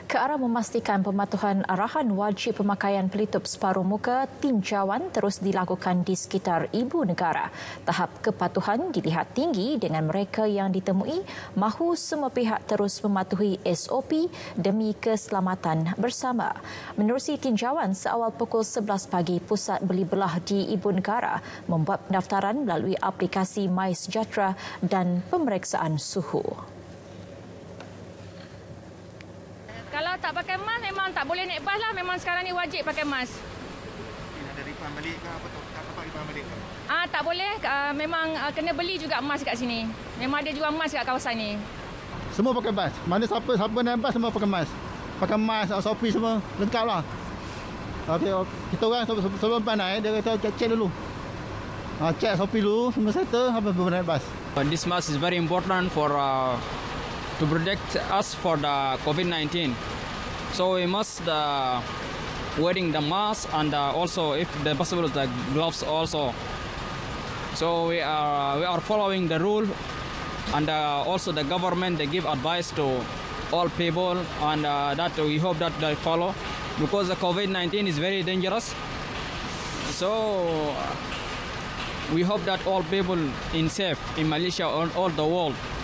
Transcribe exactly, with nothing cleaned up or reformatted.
Ke arah memastikan pematuhan arahan wajib pemakaian pelitup separuh muka, tinjauan terus dilakukan di sekitar ibu negara. Tahap kepatuhan dilihat tinggi dengan mereka yang ditemui mahu semua pihak terus mematuhi S O P demi keselamatan bersama. Menerusi tinjauan seawal pukul sebelas pagi, Pusat Beli Belah di Ibu Negara membuat pendaftaran melalui aplikasi MySejahtera dan pemeriksaan suhu. Kalau tak pakai mask memang tak boleh naik bas lah. Memang sekarang ni wajib pakai mask. Ada refund balik ke apa tu? Tak dapat refund balik ke? Ah tak boleh. Ah, memang ah, kena beli juga mask kat sini. Memang ada jual mask kat kawasan ni. Semua pakai mask. Mana siapa siapa naik bas semua pakai mask. Pakai mask, S O P semua lengkap lah. Okay, kita orang sebelum, sebelum naik dia kata cek dulu. Ah cek S O P dulu semua settle apa baru naik bas. This mask is very important for uh, to protect us for the COVID nineteen. So we must uh, wearing the mask and uh, also if the possible the gloves also. So we are we are following the rule and uh, also the government they give advice to all people and uh, that we hope that they follow because the COVID nineteen is very dangerous. So we hope that all people in safe in Malaysia or all the world